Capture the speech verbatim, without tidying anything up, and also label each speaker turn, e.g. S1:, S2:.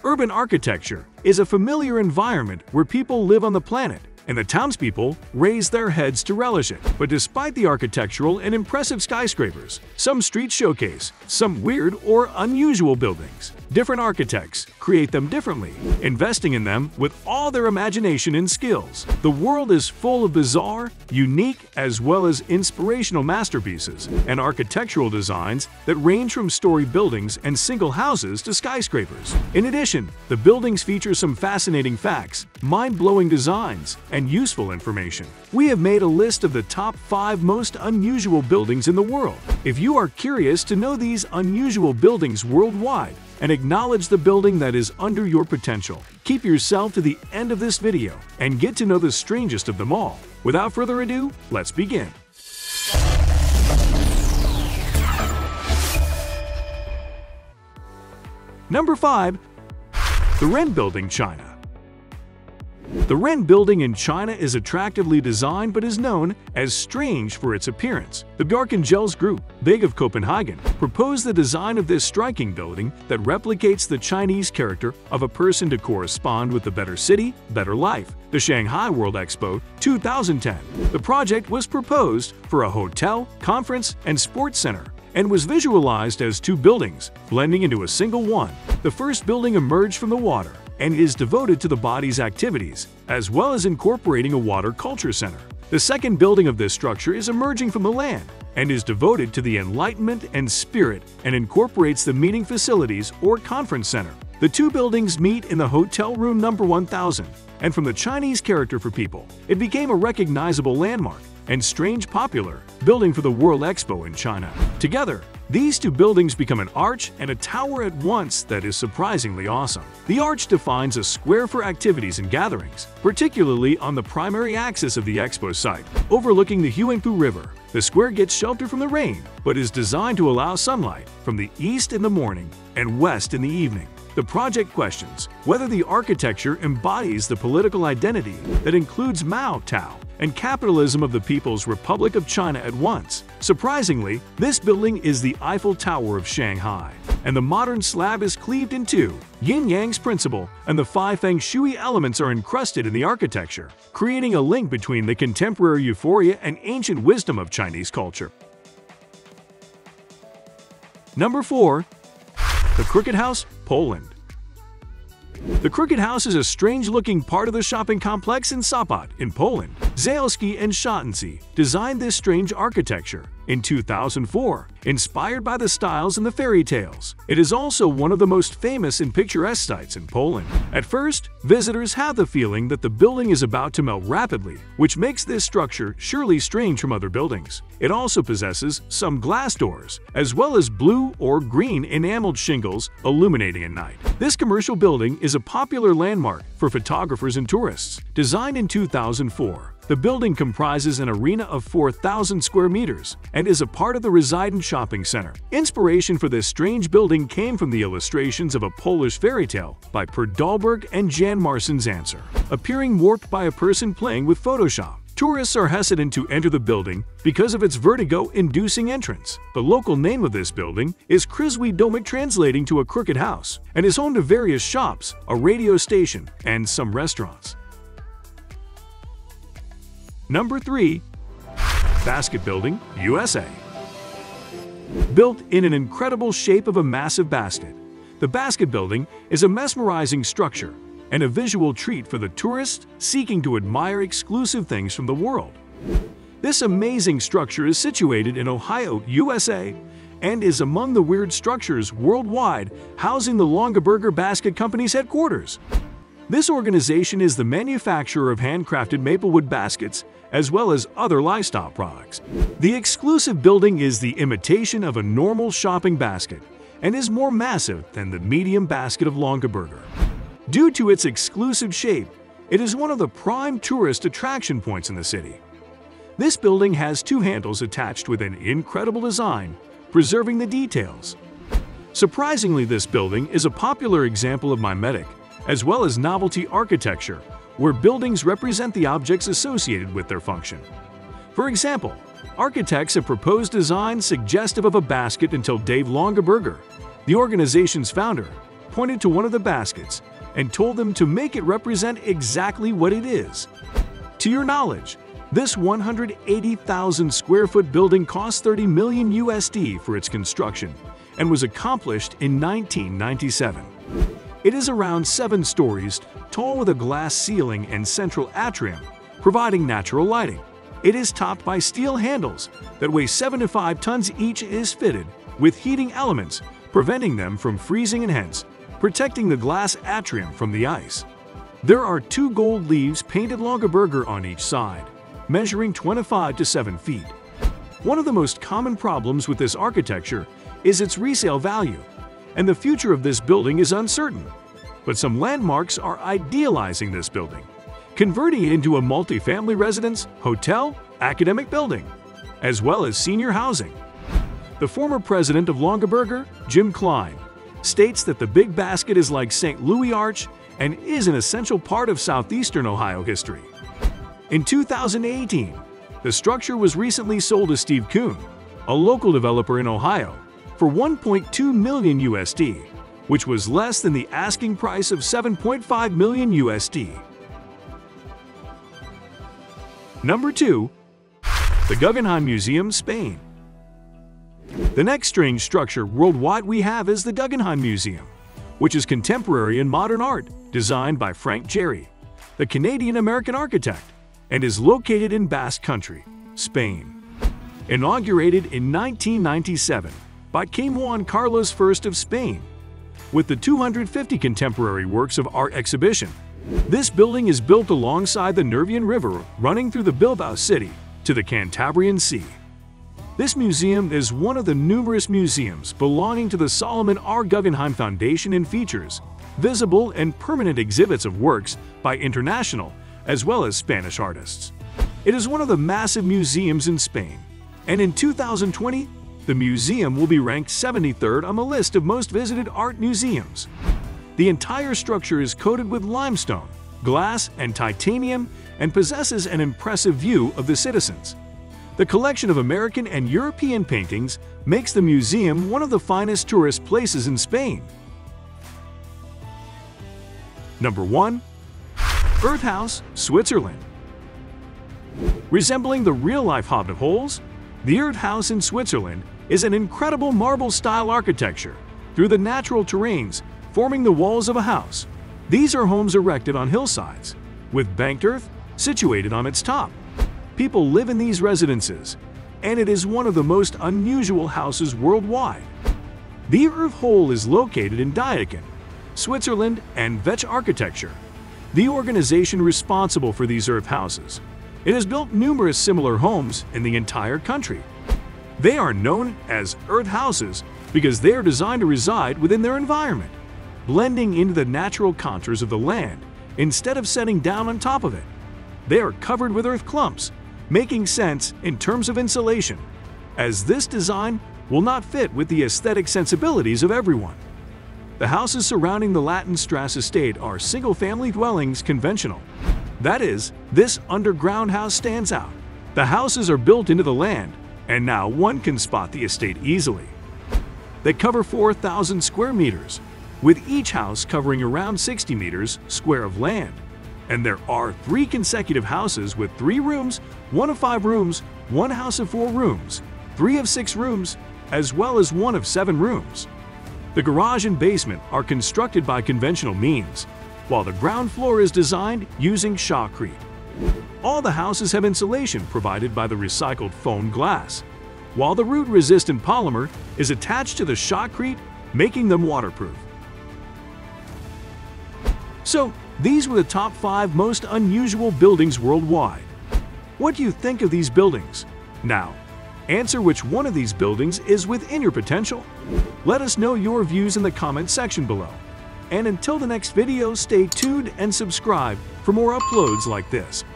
S1: Urban architecture is a familiar environment where people live on the planet, and the townspeople raise their heads to relish it. But despite the architectural and impressive skyscrapers, some streets showcase some weird or unusual buildings. Different architects create them differently, investing in them with all their imagination and skills. The world is full of bizarre, unique, as well as inspirational masterpieces and architectural designs that range from story buildings and single houses to skyscrapers. In addition, the buildings feature some fascinating facts, mind-blowing designs, and useful information. We have made a list of the top five most unusual buildings in the world. If you are curious to know these unusual buildings worldwide and acknowledge the building that is under your potential, keep yourself to the end of this video and get to know the strangest of them all. Without further ado, let's begin. Number five. The Wren Building, China. The Wren Building in China is attractively designed but is known as strange for its appearance. The Bjarkengels Group, Big of Copenhagen, proposed the design of this striking building that replicates the Chinese character of a person to correspond with the better city, better life. The Shanghai World Expo two thousand ten. The project was proposed for a hotel, conference, and sports center, and was visualized as two buildings, blending into a single one. The first building emerged from the water and is devoted to the body's activities, as well as incorporating a water culture center. The second building of this structure is emerging from the land and is devoted to the enlightenment and spirit and incorporates the meeting facilities or conference center. The two buildings meet in the hotel room number one thousand, and from the Chinese character for people, it became a recognizable landmark and strange popular building for the World Expo in China. Together, these two buildings become an arch and a tower at once that is surprisingly awesome. The arch defines a square for activities and gatherings, particularly on the primary axis of the expo site, overlooking the Huangpu River. The square gets shelter from the rain, but is designed to allow sunlight from the east in the morning and west in the evening. The project questions whether the architecture embodies the political identity that includes Mao Tao and capitalism of the People's Republic of China at once. Surprisingly, this building is the Eiffel Tower of Shanghai, and the modern slab is cleaved in two. Yin-Yang's principle and the five feng shui elements are encrusted in the architecture, creating a link between the contemporary euphoria and ancient wisdom of Chinese culture. Number four. The Crooked House, Poland. The Crooked House is a strange-looking part of the shopping complex in Sopot, in Poland. Zalewski and Szotensy designed this strange architecture in two thousand four, inspired by the styles in the fairy tales. It is also one of the most famous and picturesque sites in Poland. At first, visitors have the feeling that the building is about to melt rapidly, which makes this structure surely strange from other buildings. It also possesses some glass doors, as well as blue or green enameled shingles illuminating at night. This commercial building is a popular landmark for photographers and tourists. Designed in two thousand four, the building comprises an arena of four thousand square meters and is a part of the Residence Shopping Center. Inspiration for this strange building came from the illustrations of a Polish fairy tale by Per Dahlberg and Jan Marcin Zancer, appearing warped by a person playing with Photoshop. Tourists are hesitant to enter the building because of its vertigo-inducing entrance. The local name of this building is Krzwy Domek, translating to a crooked house, and is home to various shops, a radio station, and some restaurants. Number three. Basket Building, U S A. Built in an incredible shape of a massive basket, the Basket Building is a mesmerizing structure and a visual treat for the tourist seeking to admire exclusive things from the world. This amazing structure is situated in Ohio, U S A, and is among the weird structures worldwide housing the Longaberger Basket Company's headquarters. This organization is the manufacturer of handcrafted maplewood baskets as well as other lifestyle products. The exclusive building is the imitation of a normal shopping basket and is more massive than the medium basket of Longaberger. Due to its exclusive shape, it is one of the prime tourist attraction points in the city. This building has two handles attached with an incredible design, preserving the details. Surprisingly, this building is a popular example of mimetic, as well as novelty architecture, where buildings represent the objects associated with their function. For example, architects have proposed designs suggestive of a basket until Dave Longaberger, the organization's founder, pointed to one of the baskets and told them to make it represent exactly what it is. To your knowledge, this one hundred eighty thousand square foot building cost thirty million U S D for its construction and was accomplished in nineteen ninety-seven. It is around seven stories tall with a glass ceiling and central atrium, providing natural lighting. It is topped by steel handles that weigh seventy-five tons each and is fitted with heating elements, preventing them from freezing and hence protecting the glass atrium from the ice. There are two gold leaves painted Longaberger on each side, measuring twenty-five to seven feet. One of the most common problems with this architecture is its resale value, and the future of this building is uncertain. But some landmarks are idealizing this building, converting it into a multi-family residence, hotel, academic building, as well as senior housing. The former president of Longaberger, Jim Klein, states that the Big Basket is like Saint Louis Arch and is an essential part of southeastern Ohio history. In two thousand eighteen, the structure was recently sold to Steve Kuhn, a local developer in Ohio, for one point two million U S D, which was less than the asking price of seven point five million U S D. Number two. The Guggenheim Museum, Spain. The next strange structure worldwide we have is the Guggenheim Museum, which is contemporary and modern art designed by Frank Gehry, the Canadian-American architect, and is located in Basque Country, Spain. Inaugurated in nineteen ninety-seven by King Juan Carlos the First of Spain, with the two hundred fifty contemporary works of art exhibition. This building is built alongside the Nervion River running through the Bilbao city to the Cantabrian Sea. This museum is one of the numerous museums belonging to the Solomon R. Guggenheim Foundation and features visible and permanent exhibits of works by international as well as Spanish artists. It is one of the massive museums in Spain, and in two thousand twenty, the museum will be ranked seventy-third on the list of most visited art museums. The entire structure is coated with limestone, glass, and titanium and possesses an impressive view of the citizens. The collection of American and European paintings makes the museum one of the finest tourist places in Spain. Number one. Earth House, Switzerland. Resembling the real-life Hobbit holes, the Earth House in Switzerland is an incredible marble-style architecture through the natural terrains forming the walls of a house. These are homes erected on hillsides, with banked earth situated on its top. People live in these residences, and it is one of the most unusual houses worldwide. The Earth Hole is located in Diecken, Switzerland, and Vetch Architecture, the organization responsible for these earth houses. It has built numerous similar homes in the entire country. They are known as earth houses because they are designed to reside within their environment, blending into the natural contours of the land instead of setting down on top of it. They are covered with earth clumps, making sense in terms of insulation, as this design will not fit with the aesthetic sensibilities of everyone. The houses surrounding the Lattenstrasse estate are single-family dwellings conventional. That is, this underground house stands out. The houses are built into the land, and now one can spot the estate easily. They cover four thousand square meters, with each house covering around sixty meters square of land. And there are three consecutive houses with three rooms, one of five rooms, one house of four rooms, three of six rooms, as well as one of seven rooms. The garage and basement are constructed by conventional means, while the ground floor is designed using shotcrete. All the houses have insulation provided by the recycled foam glass, while the root-resistant polymer is attached to the shotcrete, making them waterproof. So, these were the top five most unusual buildings worldwide. What do you think of these buildings? Now, answer which one of these buildings is within your potential. Let us know your views in the comment section below. And until the next video, stay tuned and subscribe for more uploads like this.